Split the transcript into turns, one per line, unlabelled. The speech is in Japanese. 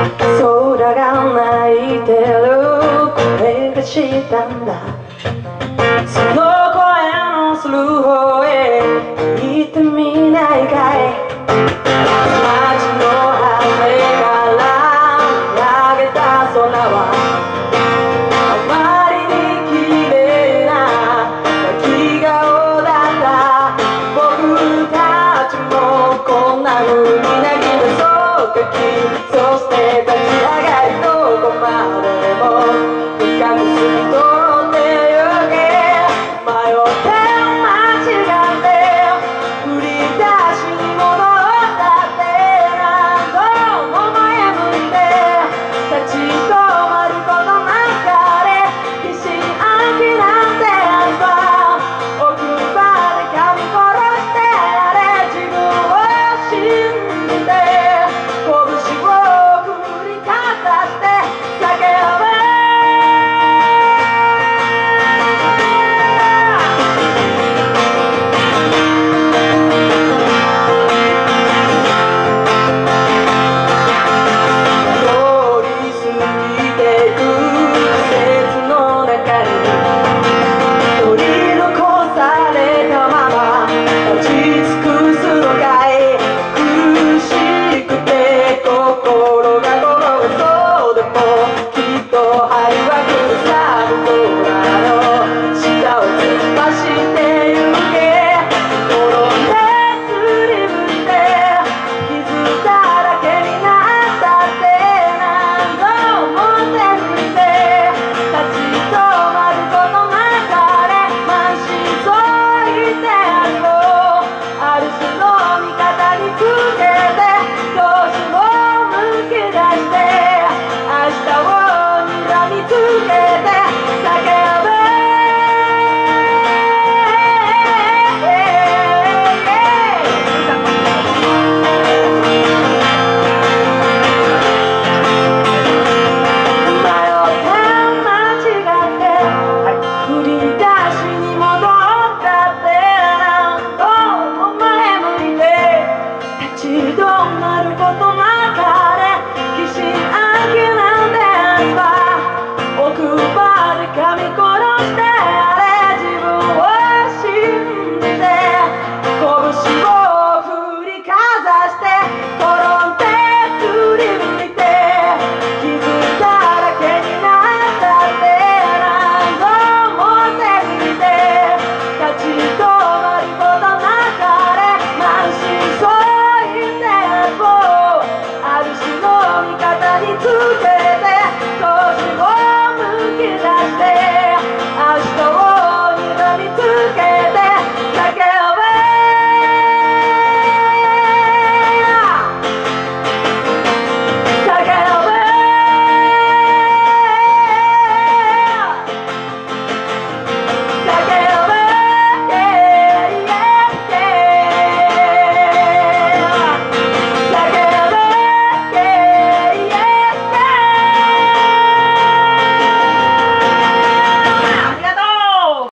空が泣いてる声がしたんだ。その声のする方へ行ってみないかい。街の果てから見上げた空はあまりに綺麗な泣き顔だった。僕たちもこんな風に泣き出そうかき、そして立ち上がりどこまでも深く透き通ってゆけ。迷って間違って振り出しに戻ったって何度も前向いて立ち止まることなかれ必死に飽きなんてあれば奥歯で噛み殺してやれ。自分を信じて拳を振りかざして叫べ。つけ